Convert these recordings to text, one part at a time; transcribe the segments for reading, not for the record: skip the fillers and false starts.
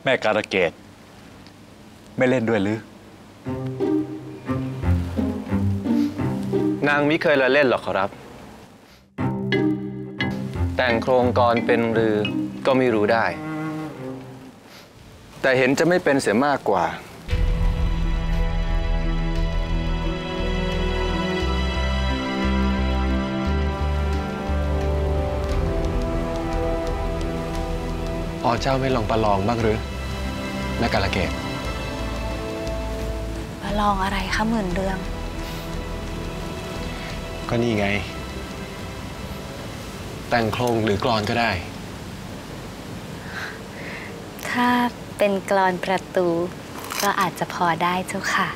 ม่การะเกดไม่เล่นด้วยหรือนางมิเคยละเล่นหรอกครับ แต่งโครงกรเป็นหรือก็ไม่รู้ได้ แต่เห็นจะไม่เป็นเสียมากกว่าเจ้าไม่ลองประลองบ้างหรือแม่กาลเกตประลองอะไรคะหมื่นเรืองก็นี่ไงแต่งโครงหรือกลอนก็ได้ถ้าเป็นกลอนประตูก็อาจจะพอได้เจ้าค่ะ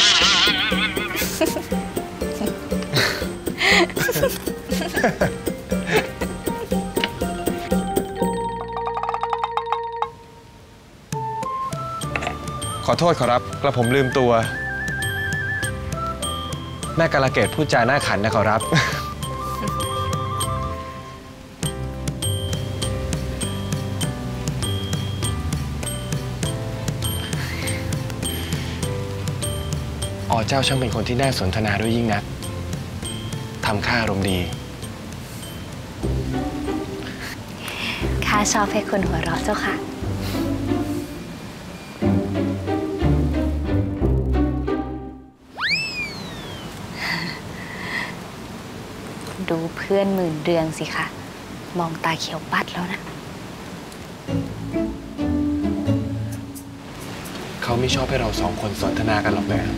ขอโทษขอรับกระผมลืมตัวแม่กาลเกตพูดจาหน้าขันนะขอรับเจ้าช่างเป็นคนที่น่าสนทนาด้วยยิ่งนักทำข้าอารมณ์ดีข้าชอบให้คนหัวเราะเจ้าค่ะดูเพื่อนหมื่นเรืองสิคะมองตาเขียวปัดแล้วนะเขาไม่ชอบให้เราสองคนสนทนากันหรอกนะ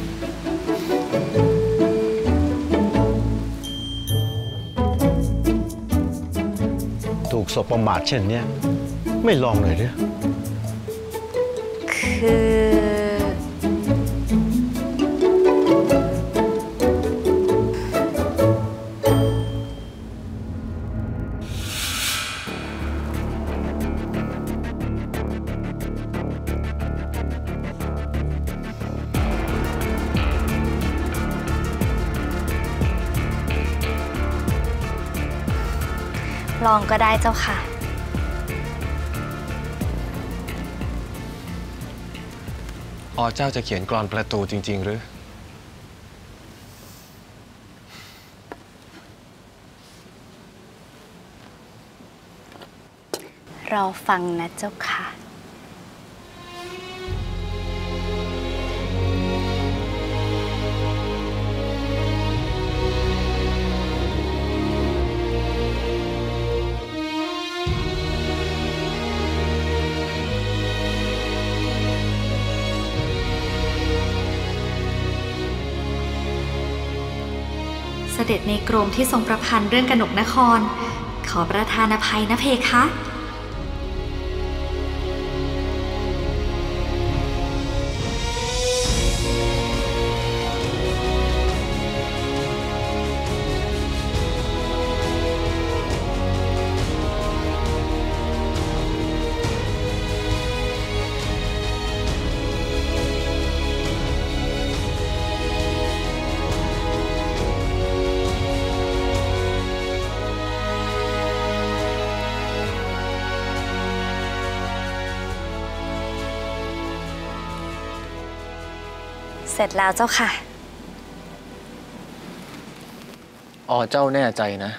ถูกสบประมาทเช่นนี้ไม่ลองเลยหรือคือลองก็ได้เจ้าค่ะเจ้าจะเขียนกลอนประตูจริงๆหรือรอฟังนะเจ้าค่ะเสด็จในกรมที่ทรงประพันธ์เรื่องกนกนครขอประทานอภัยนะเพคะเสร็จแล้วเจ้าค่ะเจ้าแน่ใจนะ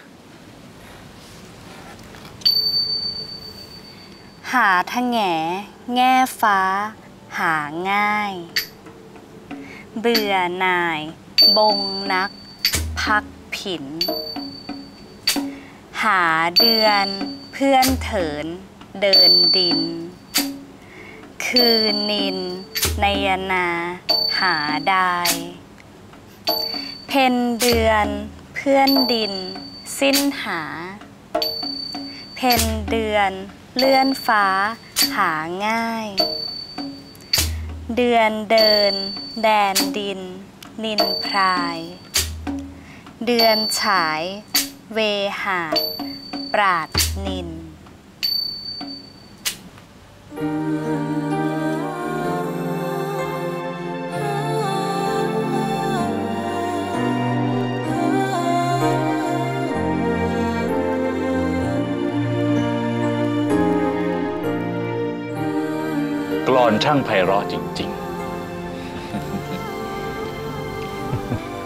หาทะแหง่แง่ฟ้าหาง่ายเบื่อหน่ายบงนักพักผินหาเดือนเพื่อนเถินเดินดินคือนินนยนาหาได้เพนเดือนเพื่อนดินสิ้นหาเพนเดือนเลื่อนฟ้าหาง่ายเดือนเดินแดนดินนินพรายเดือนฉายเวหาปราดนินกลอนช่างไพเราะจริง